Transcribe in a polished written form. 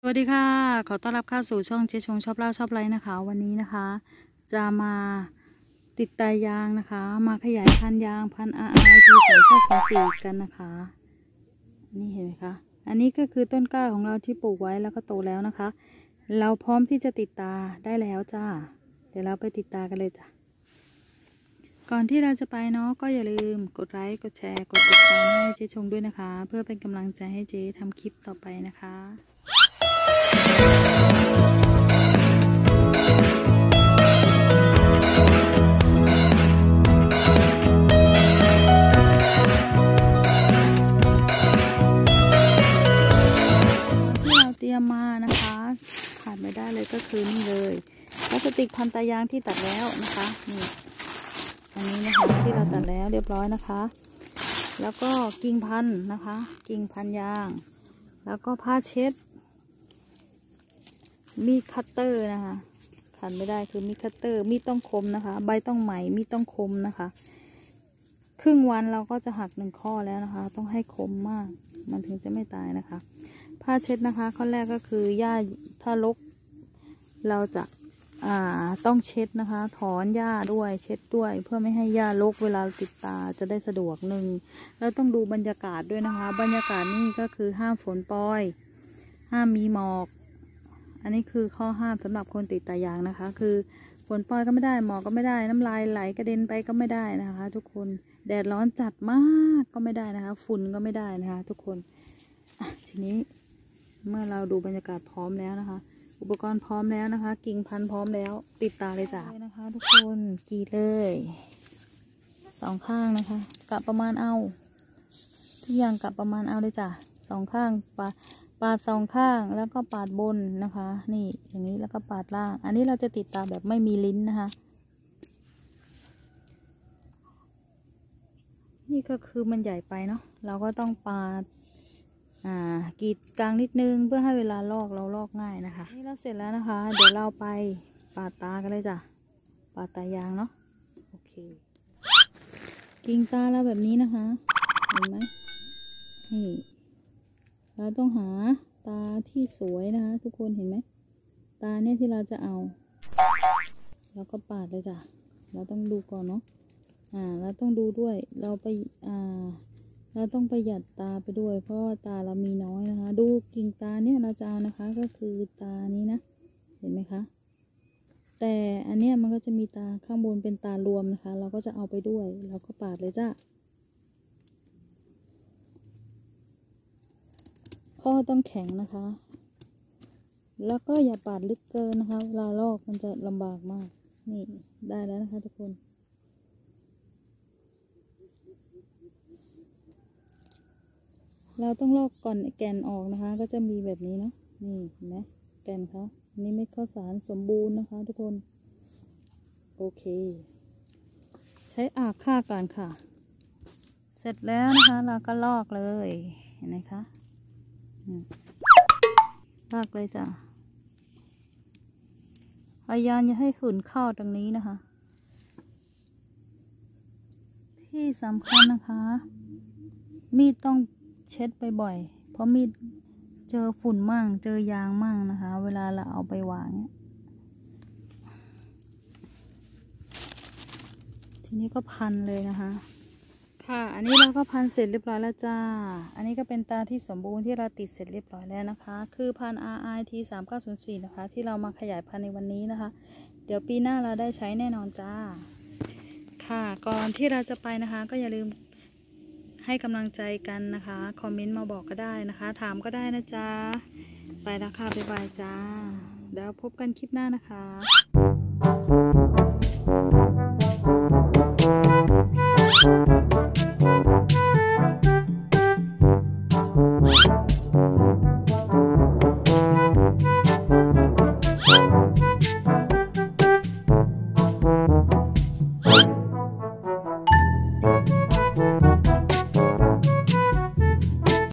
สวัสดีค่ะขอต้อนรับเข้าสู่ช่องเจ๊ชงชอบเล่าชอบไลฟ์นะคะวันนี้นะคะจะมาติดตายางนะคะมาขยายพันธุ์ยางพันธุ์ RRT 3904กันนะคะนี่เห็นไหมคะอันนี้ก็คือต้นกล้าของเราที่ปลูกไว้แล้วก็โตแล้วนะคะเราพร้อมที่จะติดตาได้แล้วจ้าเดี๋ยวเราไปติดตากันเลยจ้ะก่อนที่เราจะไปเนาะก็อย่าลืมกดไลค์กดแชร์กดติดตามให้เจ๊ชงด้วยนะคะเพื่อเป็นกำลังใจให้เจ๊ทำคลิปต่อไปนะคะเตรียมมานะคะขาดไม่ได้เลยก็คือนี่เลยพลาสติกพันตายางที่ตัดแล้วนะคะนี่อันนี้นะคะที่เราตัดแล้วเรียบร้อยนะคะแล้วก็กิ่งพันนะคะกิ่งพันยางแล้วก็ผ้าเช็ดมีดคัตเตอร์นะคะขาดไม่ได้คือมีดคัตเตอร์มีดต้องคมนะคะใบต้องใหม่มีดต้องคมนะคะครึ่งวันเราก็จะหัก1 ข้อแล้วนะคะต้องให้คมมากมันถึงจะไม่ตายนะคะผ้าเช็ดนะคะข้อแรกก็คือหญ้าถ้ารกเราจะต้องเช็ดนะคะถอนหญ้าด้วยเช็ดด้วยเพื่อไม่ให้หญ้ารกเวลาติดตาจะได้สะดวกหนึ่งแล้วต้องดูบรรยากาศด้วยนะคะบรรยากาศนี่ก็คือห้ามฝนปรอยห้ามมีหมอกอันนี้คือข้อห้ามสำหรับคนติดตายางนะคะคือฝนปรอยก็ไม่ได้หมอกก็ไม่ได้น้ำลายไหลกระเด็นไปก็ไม่ได้นะคะทุกคนแดดร้อนจัดมากก็ไม่ได้นะคะฝุ่นก็ไม่ได้นะคะทุกคนทีนี้เมื่อเราดูบรรยากาศพร้อมแล้วนะคะอุปกรณ์พร้อมแล้วนะคะกิ่งพันธุ์พร้อมแล้วติดตาเลยจ้ะนะคะทุกคนกรีดเลย2 ข้างนะคะกะประมาณเอาทุกอย่างกะประมาณเอาเลยจ้ะ2 ข้างปาด2 ข้างแล้วก็ปาดบนนะคะนี่อย่างนี้แล้วก็ปาดล่างอันนี้เราจะติดตาแบบไม่มีลิ้นนะคะนี่ก็คือมันใหญ่ไปเนาะเราก็ต้องปาดกรีดกลางนิดนึงเพื่อให้เวลาลอกเราลอกง่ายนะคะนี่เราเสร็จแล้วนะคะเดี๋ยวเราไปปาดตากันเลยจ้ะปาดตายางเนาะโอเคกิ่งตาเราแบบนี้นะคะเห็นไหมนี่เราต้องหาตาที่สวยนะคะทุกคนเห็นไหมตาเนี่ยที่เราจะเอาแล้วก็ปาดเลยจ้ะเราต้องดูก่อนเนาะเราต้องดูด้วยเราไปเราต้องประหยัดตาไปด้วยเพราะว่าตาเรามีน้อยนะคะดูกิ่งตาเนี่ยเราจะเอานะคะก็คือตานี้นะเห็นไหมคะแต่อันเนี้ยมันก็จะมีตาข้างบนเป็นตารวมนะคะเราก็จะเอาไปด้วยเราก็ปาดเลยจ้ะข้อต้องแข็งนะคะแล้วก็อย่าปาดลึกเกินนะคะเวลาลอกมันจะลำบากมากนี่ได้แล้วนะคะทุกคนเราต้องลอกก่อนแกนออกนะคะก็จะมีแบบนี้เนาะนี่เห็นไหมแกนเขาอันนี้เม็ดข้าวสารสมบูรณ์นะคะทุกคนโอเคใช้ฆ่าก่อนค่ะเสร็จแล้วนะคะเราก็ลอกเลยเห็นไหมคะลอกเลยจ้ะพยายามอย่าให้ฝุ่นเข้าตรงนี้นะคะที่สำคัญนะคะมีดต้องเช็ดไปบ่อยเพราะมีดเจอฝุ่นมั่งเจอยางมั่งนะคะเวลาเราเอาไปวางเนี่ยทีนี้ก็พันเลยนะคะค่ะอันนี้เราก็พันเสร็จเรียบร้อยแล้วจ้าอันนี้ก็เป็นตาที่สมบูรณ์ที่เราติดเสร็จเรียบร้อยแล้วนะคะคือพัน RRT 3904นะคะที่เรามาขยายพันธุ์ในวันนี้นะคะเดี๋ยวปีหน้าเราได้ใช้แน่นอนจ้าค่ะก่อนที่เราจะไปนะคะก็อย่าลืมให้กำลังใจกันนะคะคอมเมนต์มาบอกก็ได้นะคะถามก็ได้นะจ๊ะไปแล้วค่ะบ๊ายบายจ้าเดี๋ยวพบกันคลิปหน้านะคะ